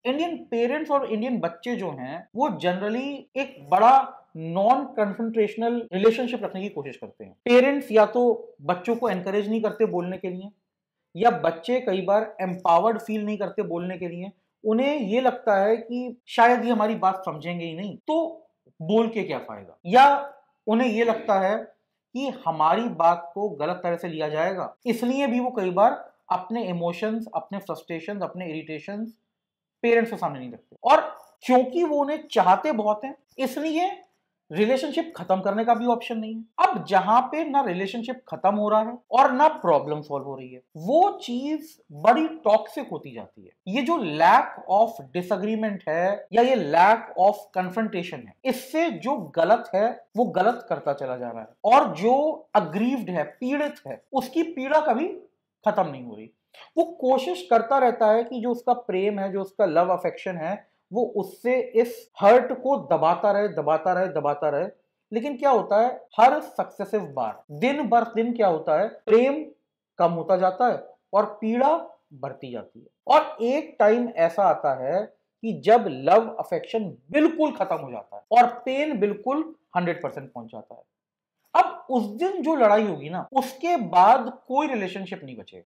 Indian parents और Indian बच्चे जो हैं वो जनरली एक बड़ा नॉन कन्फ्रंटेशनल रिलेशनशिप रखने की कोशिश करते हैं। पेरेंट्स या तो बच्चों को एनकरेज नहीं करते बोलने के लिए, या बच्चे कई बार एम्पावर्ड फील नहीं करते बोलने के लिए। उन्हें ये लगता है कि शायद ये हमारी बात समझेंगे ही नहीं, तो बोल के क्या फायदा, या उन्हें ये लगता है कि हमारी बात को गलत तरह से लिया जाएगा, इसलिए भी वो कई बार अपने इमोशंस, अपने फ्रस्ट्रेशंस, अपने इरिटेशंस पेरेंट्स के सामने नहीं रखते। और क्योंकि वो उन्हें चाहते बहुत हैं, इसलिए रिलेशनशिप खत्म करने का भी ऑप्शन नहीं है। अब जहां पे ना रिलेशनशिप खत्म हो रहा है और ना प्रॉब्लम सॉल्व हो रही है, वो चीज बड़ी टॉक्सिक होती जाती है। ये जो लैक ऑफ डिसएग्रीमेंट है या ये लैक ऑफ कन्फ्रंटेशन है, इससे जो गलत है वो गलत करता चला जा रहा है, और जो अग्रीव्ड है, पीड़ित है, उसकी पीड़ा कभी खत्म नहीं हो रही। वो कोशिश करता रहता है कि जो उसका प्रेम है, जो उसका लव अफेक्शन है, वो उससे इस हर्ट को दबाता रहे, दबाता रहे, दबाता रहे। लेकिन क्या होता है, हर सक्सेसिव बार, दिन बर दिन क्या होता है, प्रेम कम होता जाता है और पीड़ा बढ़ती जाती है। और एक टाइम ऐसा आता है कि जब लव अफेक्शन बिल्कुल खत्म हो जाता है और पेन बिल्कुल 100% पहुंच जाता है। अब उस दिन जो लड़ाई होगी ना, उसके बाद कोई रिलेशनशिप नहीं बचेगा।